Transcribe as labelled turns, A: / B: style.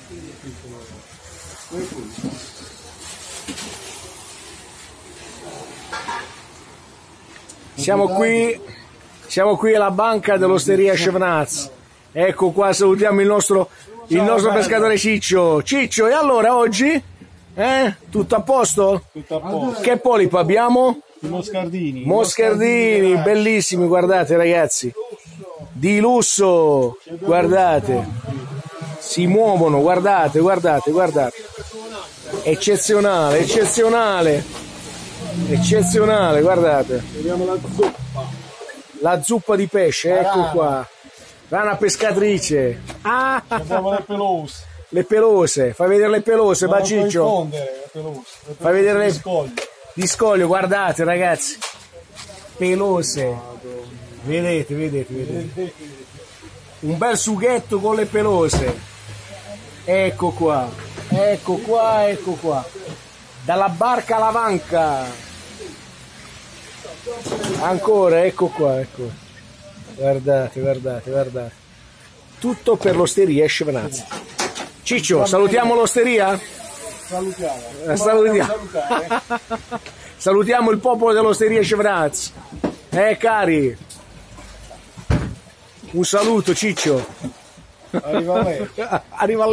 A: Siamo qui alla banca dell'osteria Chevnaz. Ecco qua, salutiamo il nostro pescatore Ciccio. Ciccio, e allora oggi? Tutto a posto?
B: Tutto a posto.
A: Che polipo abbiamo?
B: I moscardini.
A: Moscardini, bellissimi, guardate ragazzi. Di lusso, guardate. Si muovono, guardate. Eccezionale, guardate.
B: Vediamo la zuppa.
A: La zuppa di pesce, ecco qua. Rana pescatrice.
B: Abbiamo le pelose.
A: Le pelose, fai vedere le pelose, Baciccio. Fai vedere le di scoglio, guardate ragazzi. Pelose. Vedete. Un bel sughetto con le pelose. Ecco qua. Dalla barca alla vanca. Ancora, ecco qua. Guardate. Tutto per l'osteria Chevnaz. Ciccio, salutiamo l'osteria? Salutiamo. Salutiamo il popolo dell'osteria Chevnaz. Cari. Un saluto, Ciccio.
B: Arriva lei.
A: Arriva